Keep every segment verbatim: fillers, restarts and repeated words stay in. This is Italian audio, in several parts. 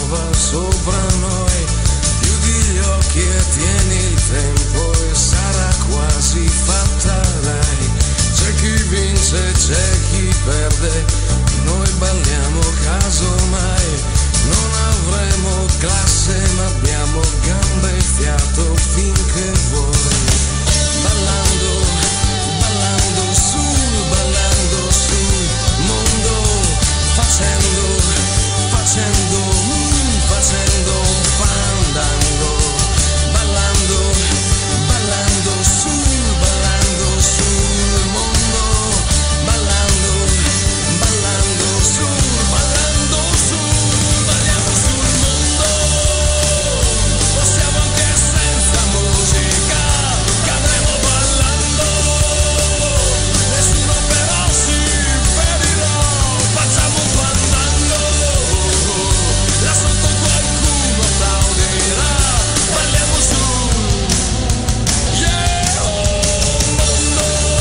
nuova sopra noi. Chiudi gli occhi e tieni il tempo e sarà quasi fatta, dai. C'è chi vince, c'è chi perde, noi balliamo casomai. Non avremo classe ma abbiamo gambe e fiato finché vuoi. Ballando, ballando sul, ballando sul mondo, facendo, facendo, mm, facendo un fandango. Ballando, ballando sul, ballando sul mondo, ballando, ballando sul, ballando sul, balliamo sul mondo. Possiamo anche senza musica, cadremo ballando, nessuno però si ferirà, facciamo un fandango, là sotto qualcuno applaudirà, balliamo sul, yeah, oh, mondo.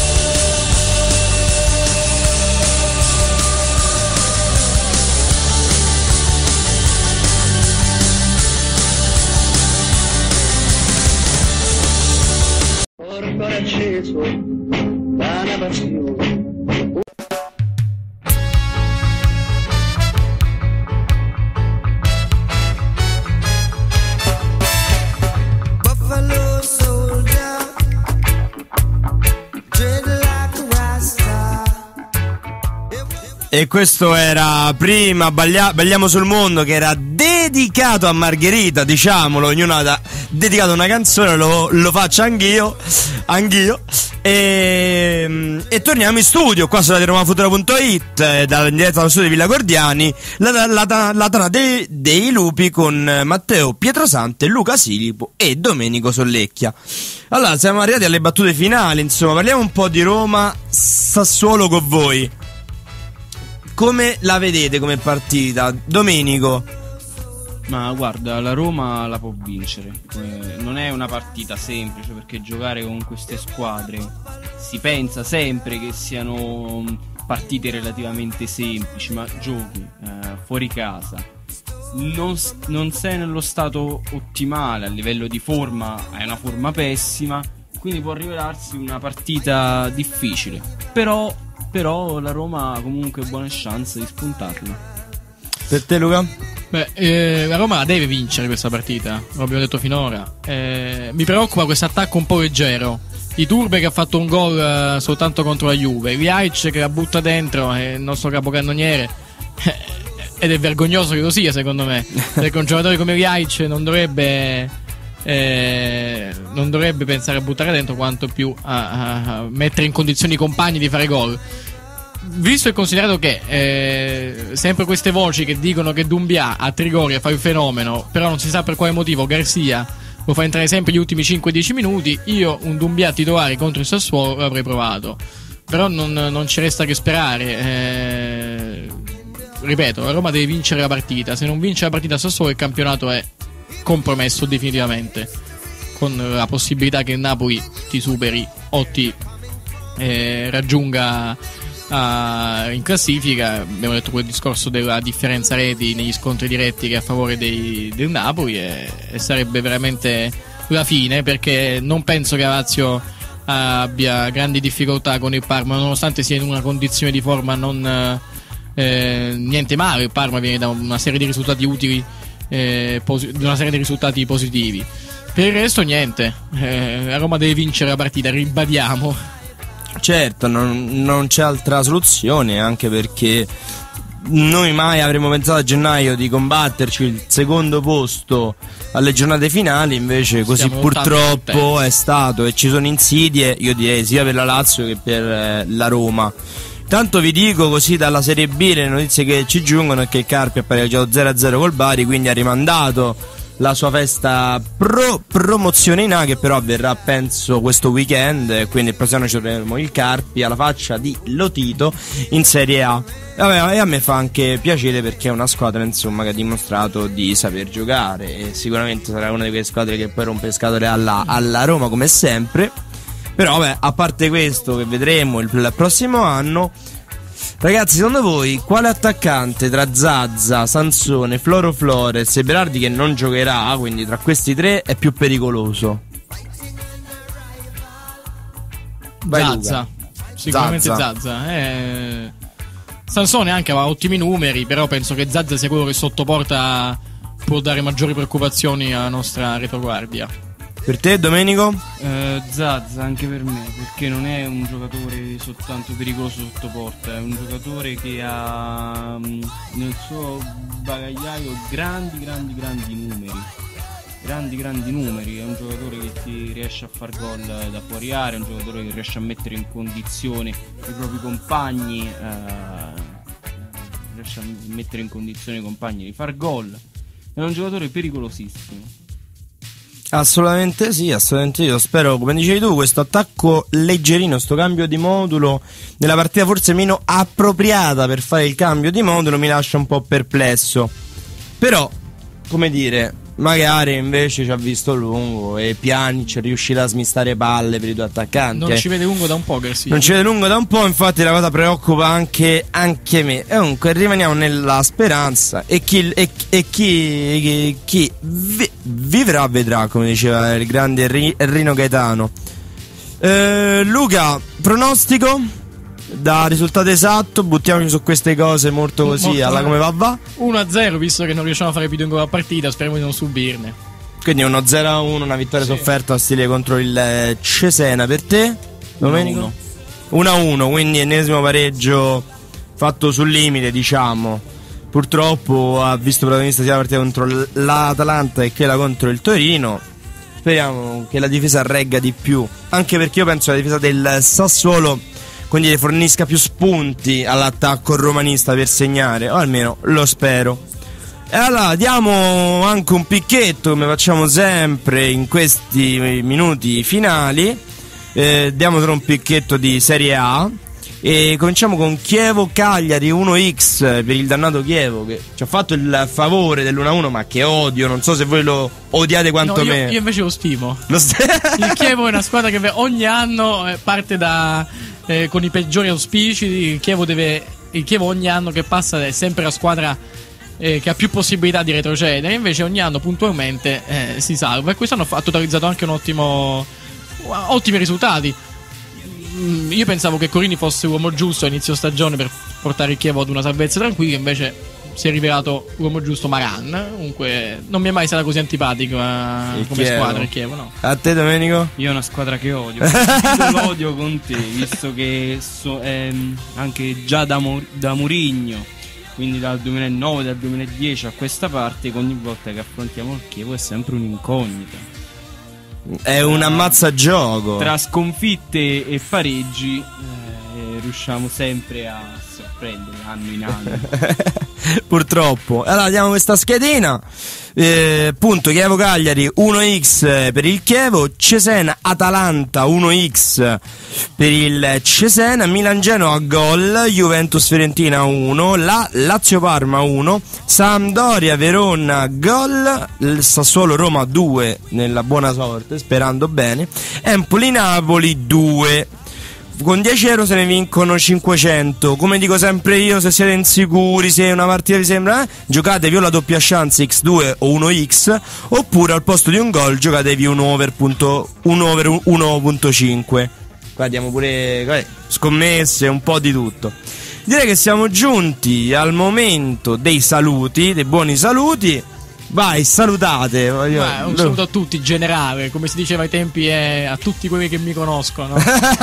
Cuore acceso da una passione. Buffalo soldier, dread like a rasta. E questo era prima Ballia- Balliamo sul mondo, che era dedicato a Margherita, diciamolo, ognuno ha dedicato una canzone, lo, lo faccio anch'io, anch'io. E, e torniamo in studio qua su radio roma futura punto it, eh, dalla, in diretta dallo studio di Villa Gordiani, la, la, la, la tana dei, dei lupi con Matteo Pietrosante, Luca Silipo e Domenico Sollecchia. Allora, siamo arrivati alle battute finali, insomma, parliamo un po' di Roma Sassuolo con voi. Come la vedete come partita? Domenico? Ma guarda, la Roma la può vincere. Eh, non è una partita semplice, perché giocare con queste squadre si pensa sempre che siano partite relativamente semplici, ma giochi eh, fuori casa, non, non sei nello stato ottimale a livello di forma, hai una forma pessima, quindi può rivelarsi una partita difficile. Però, però la Roma ha comunque buone chance di spuntarla. Per te, Luca? Beh, eh, la Roma deve vincere questa partita, lo abbiamo detto finora. Eh, mi preoccupa questo attacco un po' leggero. Iturbe che ha fatto un gol eh, soltanto contro la Juve, Riaic che la butta dentro, è il nostro capocannoniere, eh, ed è vergognoso che lo sia, secondo me, perché un giocatore come Riaic non dovrebbe eh, non dovrebbe pensare a buttare dentro, quanto più a, a, a mettere in condizioni i compagni di fare gol. Visto e considerato che eh, sempre queste voci che dicono che Doumbia a Trigoria fa il fenomeno, però non si sa per quale motivo Garcia lo fa entrare sempre gli ultimi cinque dieci minuti, io un Doumbia titolare contro il Sassuolo l'avrei provato. Però non, non ci resta che sperare. eh, Ripeto, la Roma deve vincere la partita. Se non vince la partita a Sassuolo, il campionato è compromesso definitivamente, con la possibilità che il Napoli ti superi o ti eh, raggiunga Uh, in classifica. Abbiamo detto quel discorso della differenza reti negli scontri diretti che è a favore dei, del Napoli, e, e sarebbe veramente la fine, perché non penso che Lazio uh, abbia grandi difficoltà con il Parma, nonostante sia in una condizione di forma non eh, niente male. Il Parma viene da una serie di risultati utili, eh, posi- una serie di risultati positivi. Per il resto niente, eh, la Roma deve vincere la partita, ribadiamo. Certo, non, non c'è altra soluzione, anche perché noi mai avremmo pensato a gennaio di combatterci il secondo posto alle giornate finali, invece così Stiamo purtroppo è stato, e ci sono insidie, io direi, sia per la Lazio che per eh, la Roma. Tanto vi dico così dalla Serie B, le notizie che ci giungono è che il Carpi ha pareggiato zero a zero col Bari, quindi ha rimandato la sua festa pro promozione in A, che però avverrà penso questo weekend, quindi il prossimo anno ci troveremo il Carpi alla faccia di Lotito in Serie A. Vabbè, e a me fa anche piacere, perché è una squadra insomma che ha dimostrato di saper giocare, e sicuramente sarà una di quelle squadre che poi rompe le scatole alla, alla Roma come sempre. Però vabbè, a parte questo che vedremo il, il prossimo anno, Ragazzi, secondo voi quale attaccante tra Zazza, Sansone, Floro Flores e Berardi, che non giocherà, quindi tra questi tre, è più pericoloso? Vai, Zazza. Luca. Sicuramente Zazza. Zazza. Eh... Sansone anche aveva ottimi numeri, però penso che Zazza sia quello che sotto porta può dare maggiori preoccupazioni alla nostra retroguardia. Per te, Domenico? Eh, Zazza anche per me, perché non è un giocatore soltanto pericoloso sotto porta, è un giocatore che ha mh, nel suo bagagliaio grandi grandi grandi numeri. Grandi grandi numeri, è un giocatore che ti riesce a far gol da fuori area, è un giocatore che riesce a mettere in condizione i propri compagni, eh, riesce a mettere in condizione i compagni di far gol. È un giocatore pericolosissimo. Assolutamente sì, assolutamente io spero, come dicevi tu, questo attacco leggerino, sto cambio di modulo nella partita forse meno appropriata per fare il cambio di modulo mi lascia un po' perplesso. Però, come dire, magari invece ci ha visto lungo e Pjanic è riuscito a smistare palle per i due attaccanti. Non eh. ci vede lungo da un po', Garcia. Non ci vede lungo da un po', infatti la cosa preoccupa anche, anche me. E comunque rimaniamo nella speranza. E chi, e, e chi, chi, chi vi, vivrà vedrà, come diceva il grande Rino Gaetano. eh, Luca, pronostico? Da risultato esatto, buttiamoci su queste cose molto così, Molto alla come va va. uno a zero, visto che non riusciamo a fare più di un gol a partita, speriamo di non subirne. Quindi uno zero a uno, una vittoria Sì. sofferta a stile contro il eh, Cesena. Per te, Domenico? uno a uno, quindi ennesimo pareggio fatto sul limite, diciamo. Purtroppo ha visto protagonista sia la partita contro l'Atalanta che quella contro il Torino. Speriamo che la difesa regga di più, anche perché io penso che la difesa del Sassuolo quindi fornisca più spunti all'attacco romanista per segnare, o almeno lo spero. E allora diamo anche un picchetto, come facciamo sempre in questi minuti finali. eh, Diamo solo un picchetto di Serie A e cominciamo con Chievo-Cagliari uno x per il dannato Chievo, che ci ha fatto il favore dell'uno a uno, ma che odio, non so se voi lo odiate quanto No, io, me. io invece lo stimo. Lo st- Il Chievo è una squadra che ogni anno eh, parte da eh, con i peggiori auspici. Il Chievo deve il Chievo ogni anno che passa è sempre la squadra eh, che ha più possibilità di retrocedere, invece ogni anno puntualmente eh, si salva, e quest'anno ha totalizzato anche un ottimo ottimi risultati. Mm, io pensavo che Corini fosse l'uomo giusto a inizio stagione per portare il Chievo ad una salvezza tranquilla, invece si è rivelato l'uomo giusto Maran. Comunque non mi è mai stata così antipatica Il come Chievo. squadra il Chievo, no? A te, Domenico? Io è una squadra che odio. Io l'odio con te, visto che so, ehm, anche già da, Mo- da Mourinho, quindi dal duemilanove, dal duemiladieci a questa parte, che ogni volta che affrontiamo il Chievo è sempre un'incognita. È un ammazza-gioco. Tra sconfitte e pareggi eh, riusciamo sempre a sorprendere anno in anno. Purtroppo. Allora diamo questa schedina. eh, Punto Chievo Cagliari uno x per il Chievo, Cesena Atalanta uno x per il Cesena, Milan Genoa gol, Juventus Fiorentina uno, la Lazio Parma uno, Sampdoria Verona gol, il Sassuolo Roma due nella buona sorte, sperando bene, Empoli Napoli due. Con dieci euro se ne vincono cinquecento. Come dico sempre io, se siete insicuri, se una partita vi sembra eh, giocatevi o la doppia chance ics due o uno x, oppure al posto di un gol giocatevi un over, punto, un over uno virgola cinque. Qua diamo pure eh, scommesse, un po' di tutto. Direi che siamo giunti al momento dei saluti, dei buoni saluti. Vai, salutate. Beh, un saluto a tutti, generale, come si diceva ai tempi, è a tutti quelli che mi conoscono.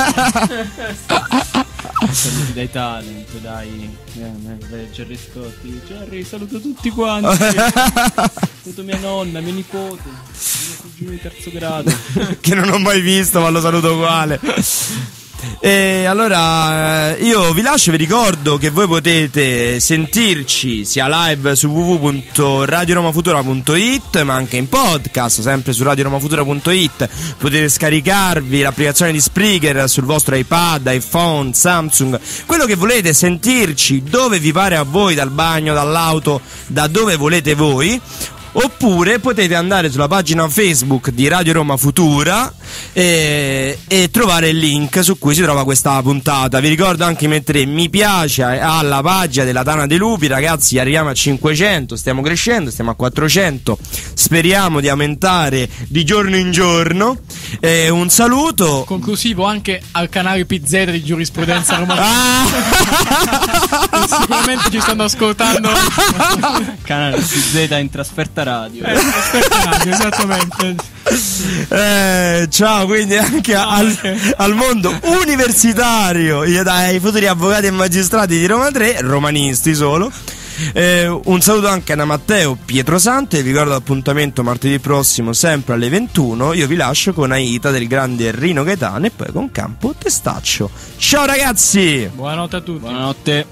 Saluti dai talent, dai eh, dai Gerry Scotti. Gerry, saluto tutti quanti. Saluto mia nonna, mio nipote, mio cugino di terzo grado. Che non ho mai visto, ma lo saluto uguale. E allora io vi lascio, vi ricordo che voi potete sentirci sia live su w w w punto radio roma futura punto i t, ma anche in podcast sempre su radio roma futura punto i t. Potete scaricarvi l'applicazione di Spreaker sul vostro iPad, iPhone, Samsung, quello che volete, sentirci dove vi pare a voi, dal bagno, dall'auto, da dove volete voi. Oppure potete andare sulla pagina Facebook di Radio Roma Futura e, e trovare il link su cui si trova questa puntata. Vi ricordo anche di mettere mi piace alla pagina della Tana dei Lupi, ragazzi. Arriviamo a cinquecento, stiamo crescendo, stiamo a quattrocento, speriamo di aumentare di giorno in giorno. E un saluto conclusivo anche al canale P Z di giurisprudenza romana. ah! Sicuramente ci stanno ascoltando. Canale P Z in trasferta radio. Eh, aspetta, radio, esattamente. Eh, ciao quindi anche al, al mondo universitario, ai futuri avvocati e magistrati di Roma tre, romanisti solo. Eh, un saluto anche a Matteo Pietrosante. Vi ricordo l'appuntamento martedì prossimo sempre alle ventuno. Io vi lascio con Aita del grande Rino Gaetano e poi con Campo Testaccio. Ciao ragazzi, buonanotte a tutti. Buonanotte.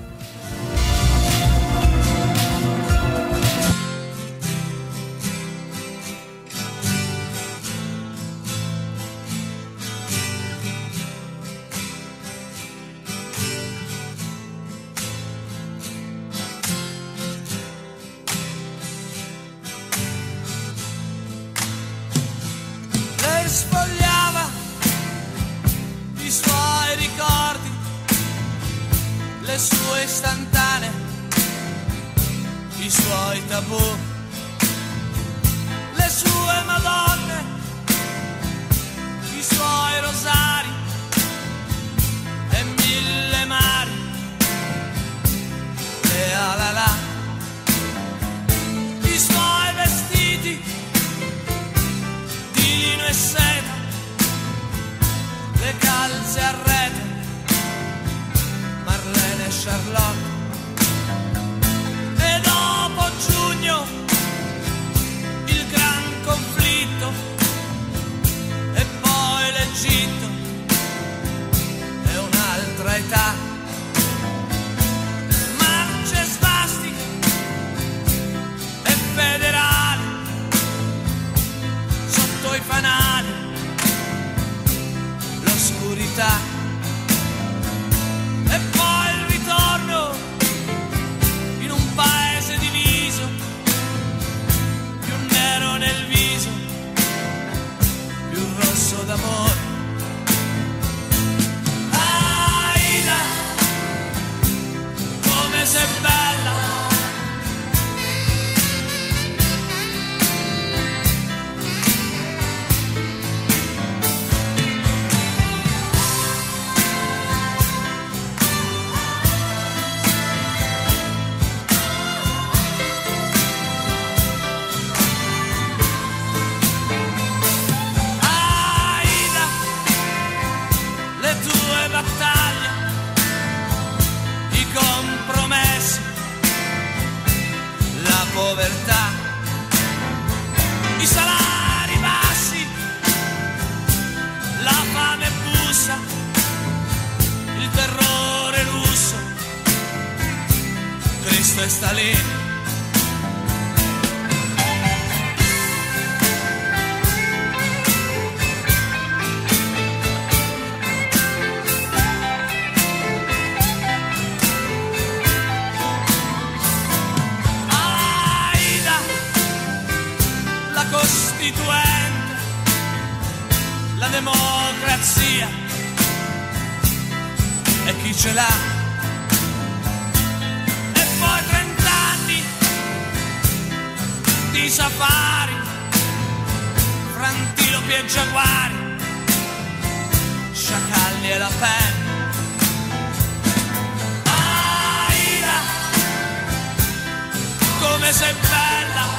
Sfogliava i suoi ricordi, le sue istantanee, i suoi tabù, le sue madonne, i suoi rosari e mille mari, le alala, i suoi vestiti di lino e seta, le calze a rete, Marlene e Charlotte. E dopo giugno il gran conflitto e poi l'Egitto e un'altra età, marce svastiche e federali sotto i fanali, l'oscurità e poi il ritorno in un paese diviso, più nero nel viso, più rosso d'amore. Aida, come sei bella, povertà, i salari bassi, la fame bussa, il terrore russo, Cristo e Stalin. La democrazia e chi ce l'ha, e poi trent'anni di safari, fra antilopi e giaguari, sciacalli e la penna. Aida, come sei bella,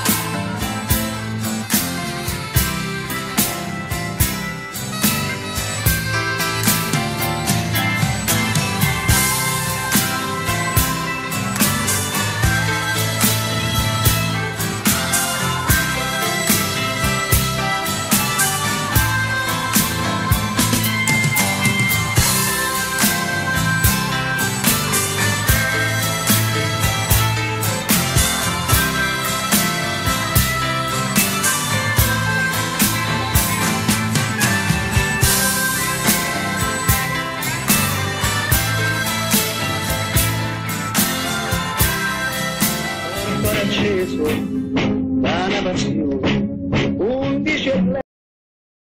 acceso da una passione.